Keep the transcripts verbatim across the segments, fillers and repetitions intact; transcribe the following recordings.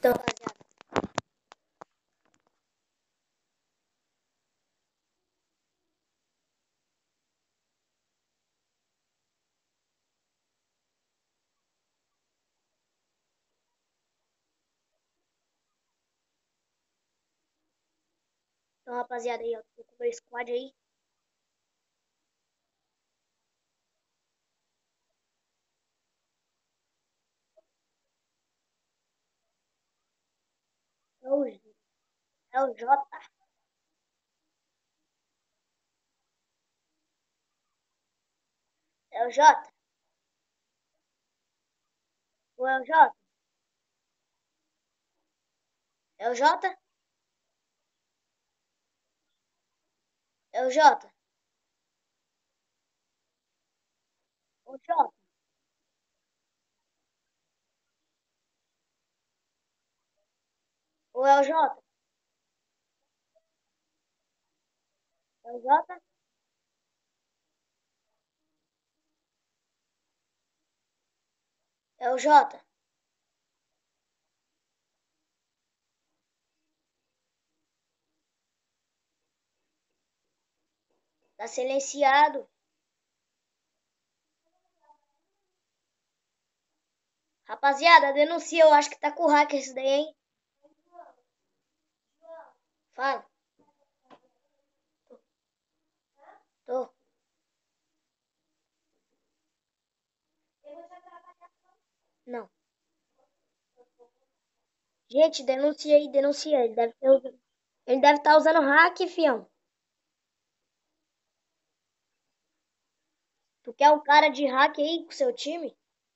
Então, rapaziada, então, rapaziada, aí, ó, tô com o meu squad aí. É o, é o Jota. É o Jota. Ou é o Jota? É o Jota? É o Jota. O Jota. Ou é o Jota? É o Jota? É o Jota. Tá silenciado. Rapaziada, denuncia. Eu acho que tá com hack esse daí, hein? Fala. Tô. Não. Gente, denuncia aí, denuncia. Ele deve ter usando... Ele deve estar usando hack, fião. Tu quer um cara de hack aí com seu time?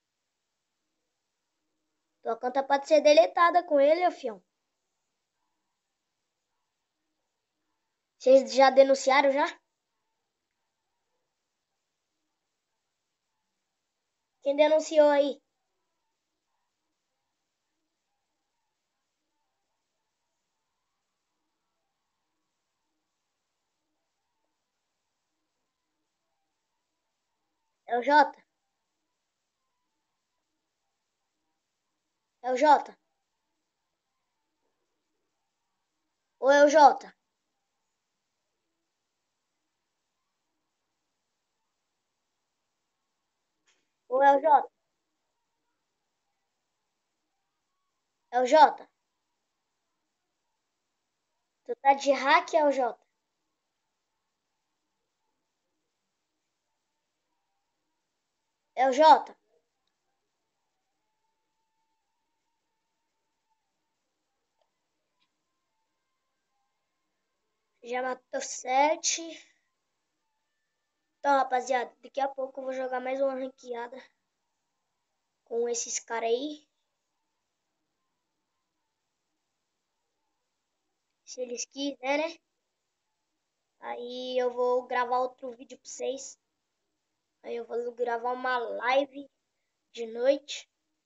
Tua conta pode ser deletada com ele, fião. Vocês já denunciaram já? Quem denunciou aí? É o Jota? É o Jota? Ou é o Jota? Ou é o Jota? É o Jota? Tu tá de hack, é o Jota? É o Jota? Já matou sete. Então, rapaziada, daqui a pouco eu vou jogar mais uma ranqueada com esses caras aí. Se eles quiserem, né? Aí eu vou gravar outro vídeo pra vocês. Aí eu vou gravar uma live de noite.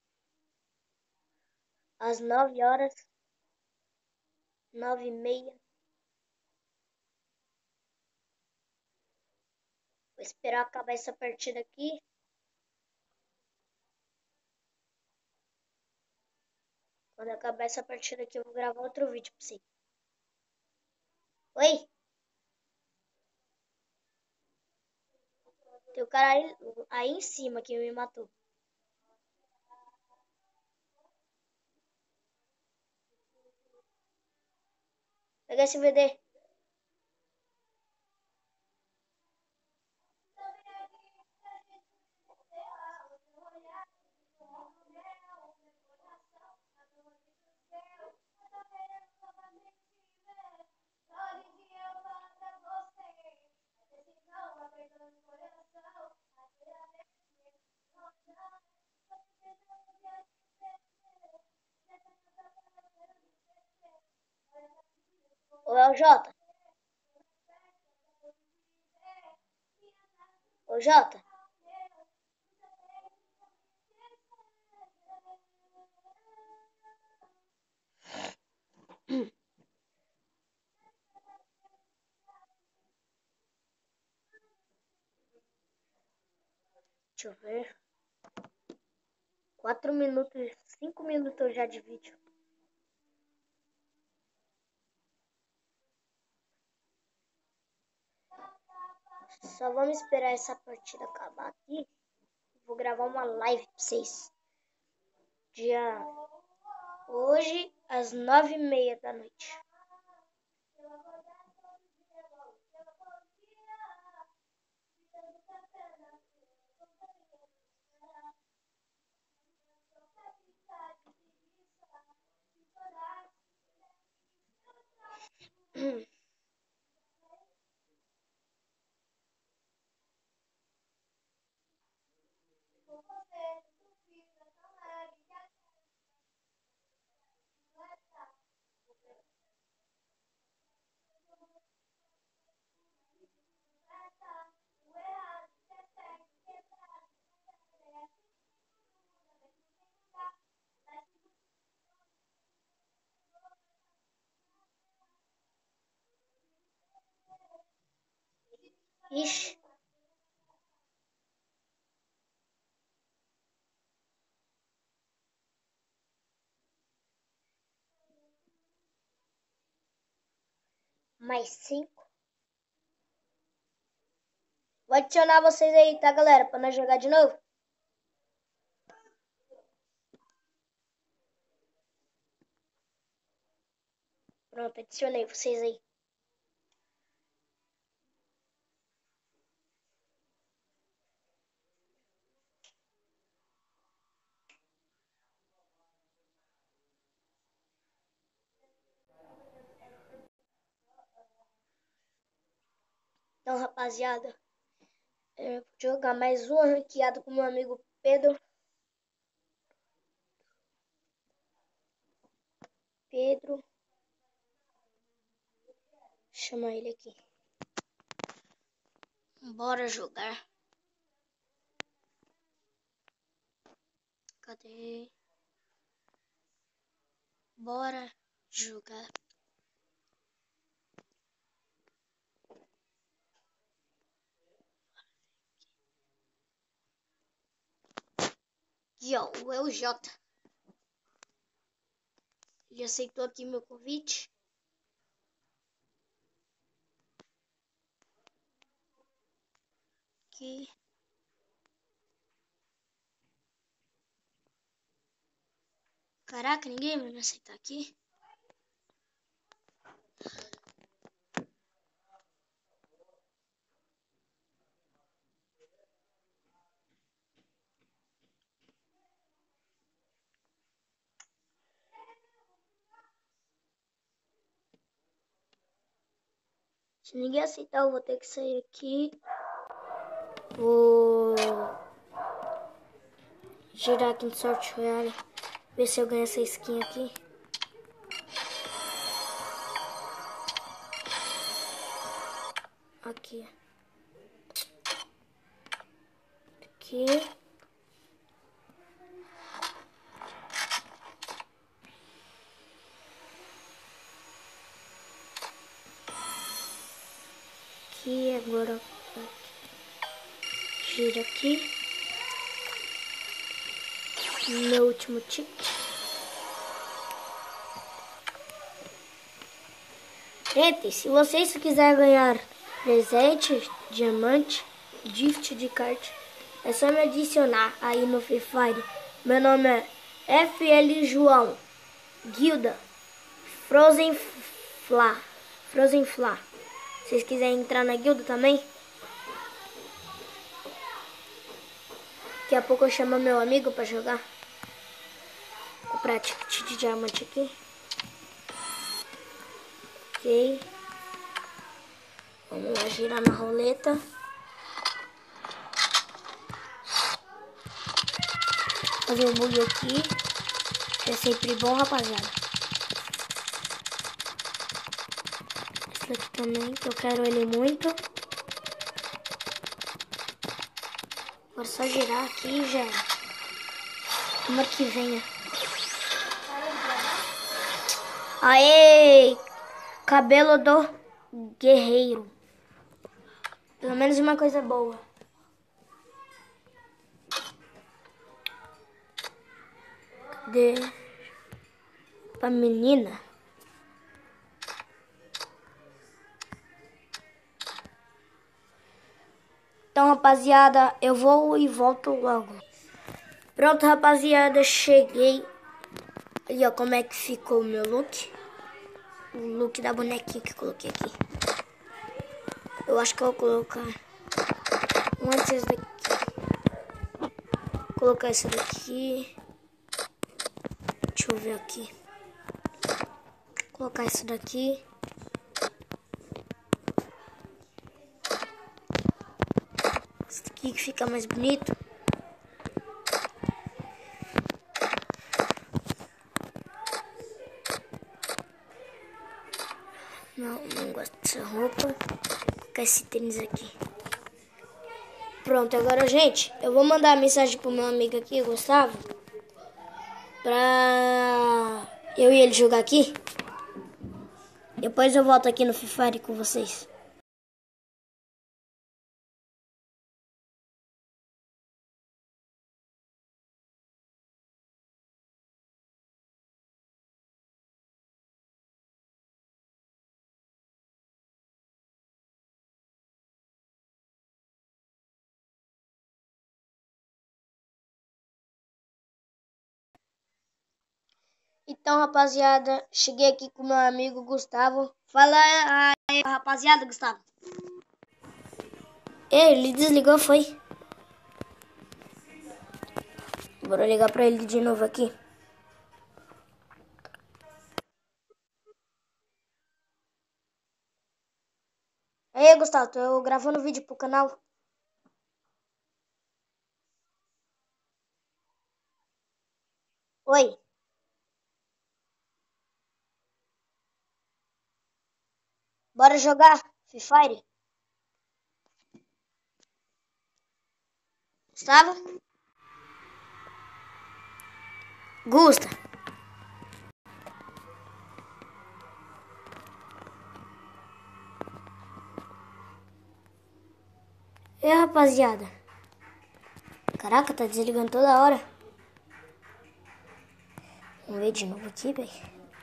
Às nove horas. Nove e meia. Vou esperar acabar essa partida aqui. Quando acabar essa partida aqui, eu vou gravar outro vídeo pra vocês. Oi? Tem o cara aí, aí em cima que me matou. Pega esse V D. Ou é o Jota? Ô Jota? Deixa eu ver. Quatro minutos, cinco minutos já de vídeo. Só vamos esperar essa partida acabar aqui. Vou gravar uma live pra vocês. Dia... Hoje, às nove e meia da noite. Ixi. Mais cinco. Vou adicionar vocês aí, tá, galera? Pra nós jogar de novo. Pronto, adicionei vocês aí. Então, rapaziada, eu vou jogar mais uma ranqueada com meu amigo Pedro. Pedro. Chama ele aqui. Bora jogar. Cadê? Bora jogar. Aqui, ó, o L J. Ele aceitou aqui meu convite. Aqui. Caraca, ninguém vai me aceitar aqui. Se ninguém aceitar, eu vou ter que sair aqui. Vou girar aqui no Sorte Royale. Ver se eu ganho essa skin aqui. Aqui. Aqui. Aqui, agora gira aqui. Meu último ticket. Gente, se vocês quiserem ganhar presente, diamante, gift de card, é só me adicionar aí no Free Fire. Meu nome é F L João. Guilda Frozen Fla. Frozen Fla. Se vocês quiserem entrar na guilda também. Daqui a pouco eu chamo meu amigo pra jogar. Vou comprar ticket de diamante aqui. Ok. Vamos lá girar na roleta. Fazer um bug aqui. É sempre bom, rapaziada. Esse aqui também, que eu quero ele muito. Agora só girar aqui e já era. Tomara que venha. Aê! Cabelo do guerreiro. Pelo menos uma coisa boa. De... Pra menina. Então, rapaziada, eu vou e volto logo. Pronto, rapaziada, cheguei. E ó, como é que ficou o meu look. O look da bonequinha que eu coloquei aqui. Eu acho que eu vou colocar um antes daqui. Vou colocar esse daqui. Deixa eu ver aqui. Vou colocar esse daqui. Esse daqui que fica mais bonito. Não, não gosto dessa roupa. Vou colocar esse tênis aqui. Pronto, agora, gente, eu vou mandar a mensagem pro meu amigo aqui, Gustavo. Pra eu e ele jogar aqui. Depois eu volto aqui no Free Fire com vocês. Então, rapaziada, cheguei aqui com meu amigo Gustavo. Fala aí, rapaziada, Gustavo. Ele desligou, foi? Bora ligar pra ele de novo aqui. E aí, Gustavo, tô gravando vídeo pro canal. Oi. Bora jogar Free Fire? Gustavo? Gusta. E aí, rapaziada? Caraca, tá desligando toda hora. Vamos ver de novo aqui, velho.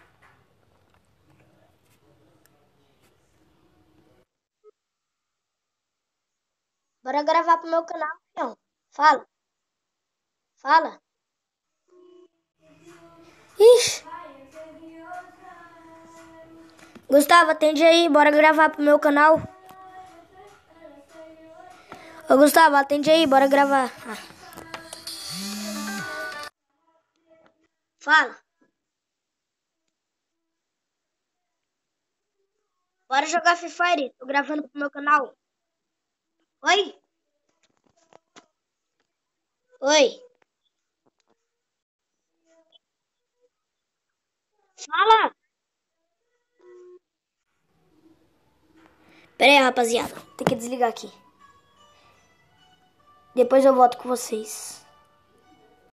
Bora gravar pro meu canal, então. Fala. Fala. Ixi. Gustavo, atende aí. Bora gravar pro meu canal. Ô, Gustavo, atende aí. Bora gravar. Ah. Fala. Bora jogar Free Fire. Tô gravando pro meu canal. Oi? Oi. Fala. Pera aí, rapaziada. Tem que desligar aqui. Depois eu volto com vocês.